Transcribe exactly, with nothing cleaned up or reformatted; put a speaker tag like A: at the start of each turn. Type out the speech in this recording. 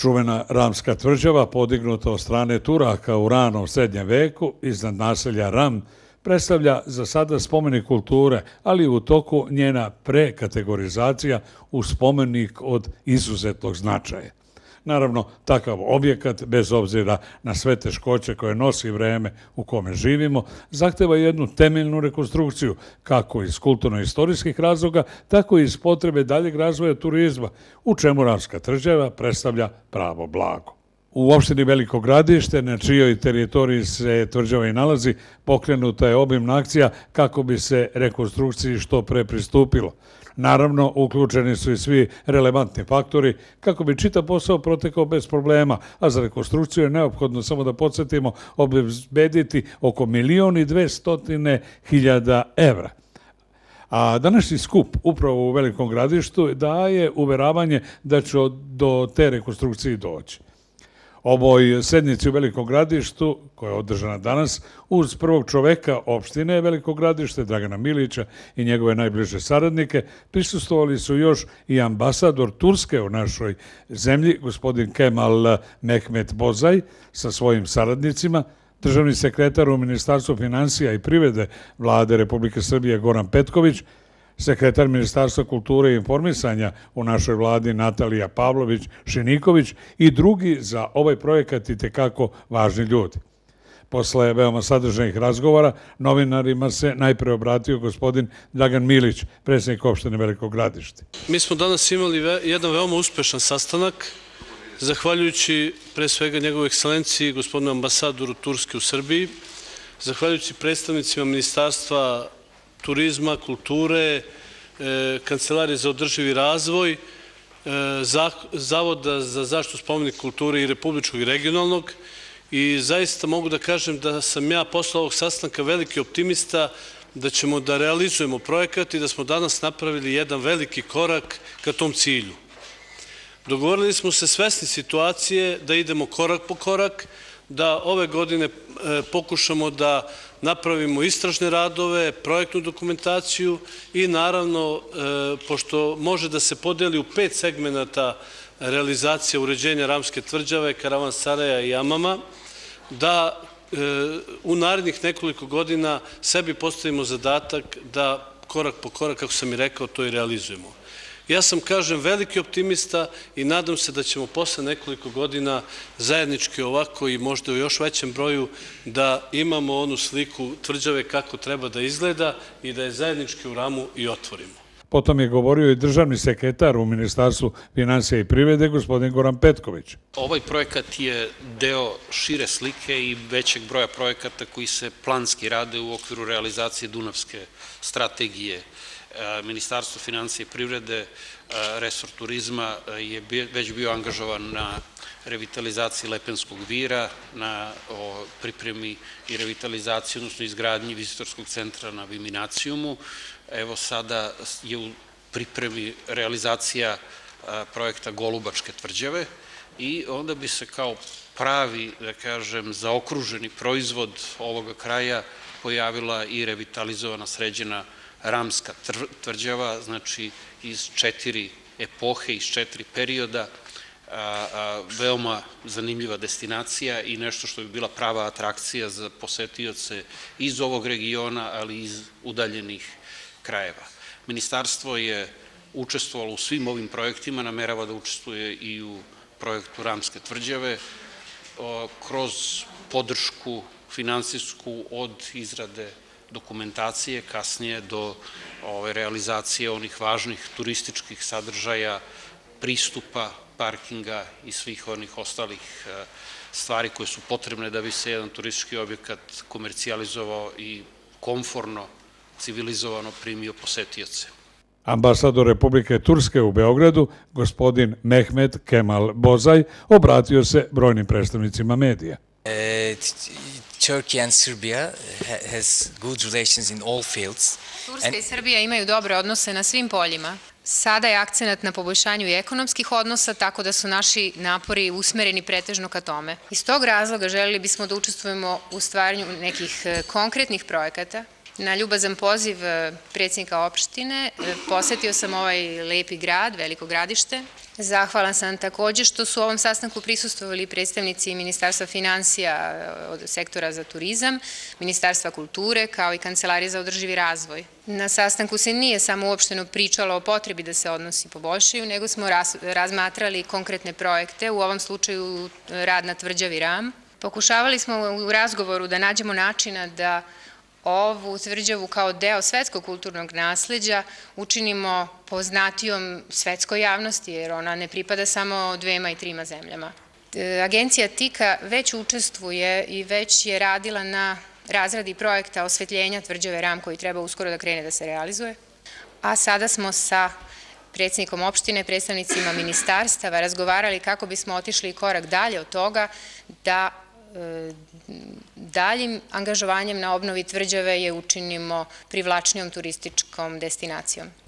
A: Čuvena Ramska tvrđava, podignuta od strane Turaka u ranom srednjem veku iznad naselja Ram, predstavlja za sada spomenik kulture, ali u toku njena prekategorizacija u spomenik od izuzetnog značaja. Naravno, takav objekat, bez obzira na sve teškoće koje nosi vreme u kome živimo, zahteva jednu temeljnu rekonstrukciju, kako iz kulturno-istorijskih razloga, tako i iz potrebe daljeg razvoja turizma, u čemu Ramska tvrđava predstavlja pravo blago. U opštini Veliko Gradište, na čijoj teritoriji se tvrđava i nalazi, pokrenuta je obimna akcija kako bi se rekonstrukciji što pre pristupilo. Naravno, uključeni su i svi relevantni faktori kako bi čitav posao protekao bez problema, a za rekonstrukciju je neophodno, samo da podsjetimo, obezbediti oko milion i dvestotine hiljada evra. A današnji skup upravo u Velikom Gradištu daje uveravanje da će do te rekonstrukcije doći. Ovoj sednici u Velikom Gradištu, koja je održana danas, uz prvog čoveka opštine Veliko Gradište, Dragana Milića i njegove najbliže saradnike, prisustvovali su još i ambasador Turske u našoj zemlji, gospodin Kemal Mehmet Bozaj, sa svojim saradnicima, državni sekretar u Ministarstvu finansija i privrede Vlade Republike Srbije Goran Petković, sekretar Ministarstva kulture i informisanja u našoj vladi Natalija Pavlović-Šiniković i drugi za ovaj projekat i tekako važni ljudi. Posle veoma sadržajnih razgovora, novinarima se najpre obratio gospodin Dragan Milić, predsjednik opštine Veliko Gradište.
B: Mi smo danas imali jedan veoma uspešan sastanak, zahvaljujući pre svega njegovoj ekscelenciji, gospodinu ambasadoru Turske u Srbiji, zahvaljujući predstavnicima Ministarstva turizma, kulture, Kancelarije za održivi razvoj, Zavoda za zaštitu spomenika kulture i republičkog i regionalnog. I zaista mogu da kažem da sam ja posle ovog sastanka veliki optimista da ćemo da realizujemo projekat i da smo danas napravili jedan veliki korak ka tom cilju. Dogovorili smo se svesni situacije da idemo korak po korak, da ove godine pokušamo da napravimo istražne radove, projektnu dokumentaciju i naravno, pošto može da se podeli u pet segmenata realizacija uređenja Ramske tvrđave, Karavansaraja i Amama, da u narednih nekoliko godina sebi postavimo zadatak da korak po korak, kako sam i rekao, to i realizujemo. Ja sam, kažem, veliki optimista i nadam se da ćemo posle nekoliko godina zajednički ovako i možda u još većem broju da imamo onu sliku tvrđave kako treba da izgleda i da je zajednički u Ramu i otvorimo.
A: Potom je govorio i državni sekretar u Ministarstvu finansija i privrede, gospodin Goran Petković.
C: Ovaj projekat je deo šire slike i većeg broja projekata koji se planski rade u okviru realizacije Dunavske strategije. Ministarstvo finansija i privrede, resor turizma je već bio angažovan na revitalizaciji Lepenskog vira, na pripremi i revitalizaciji, odnosno izgradnji vizitorskog centra na Viminacijumu. Evo sada je u pripremi realizacija projekta Golubačke tvrđave i onda bi se kao pravi, da kažem, zaokruženi proizvod ovoga kraja pojavila i revitalizovana, sređena Ramska tvrđava, znači iz četiri epohe, iz četiri perioda, veoma zanimljiva destinacija i nešto što bi bila prava atrakcija za posetioce iz ovog regiona, ali i iz udaljenih krajeva. Ministarstvo je učestvovalo u svim ovim projektima, namerava da učestvuje i u projektu Ramske tvrđave kroz podršku finansijsku od izrade dokumentacije, kasnije do realizacije onih važnih turističkih sadržaja, pristupa, parkinga i svih onih ostalih stvari koje su potrebne da bi se jedan turistički objekat komercijalizovao i komforno, civilizovano primio posetioce.
A: Ambasador Republike Turske u Beogradu, gospodin Mehmet Kemal Bozaj, obratio se brojnim predstavnicima medija.
D: Turkey and Serbia has good relations in all fields.
E: Turska i Srbija imaju dobre odnose na svim poljima. Sada je akcenat na poboljšanju i ekonomskih odnosa, tako da su naši napori usmereni pretežno ka tome. Iz tog razloga želeli bismo da učestvujemo u stvaranju nekih konkretnih projekata. Na ljubazan poziv predsjednika opštine posetio sam ovaj lepi grad, Veliko Gradište, Zahvalan sam takođe što su u ovom sastanku prisustvovali predstavnici Ministarstva finansija od sektora za turizam, Ministarstva kulture kao i Kancelarije za održivi razvoj. Na sastanku se nije samo uopšteno pričalo o potrebi da se odnosi poboljšaju, nego smo razmatrali konkretne projekte, u ovom slučaju rad na tvrđavi Ram. Pokušavali smo u razgovoru da nađemo načina da ovu tvrđavu kao deo svetskog kulturnog nasleđa učinimo poznatijom svetskoj javnosti, jer ona ne pripada samo dvema i trima zemljama. Agencija TIKA već učestvuje i već je radila na razradi projekta osvetljenja tvrđave Ram koji treba uskoro da krene da se realizuje, a sada smo sa predsjednikom opštine, predstavnicima ministarstava razgovarali kako bismo otišli korak dalje od toga da daljim angažovanjem na obnovi tvrđave je učinimo privlačnijom turističkom destinacijom.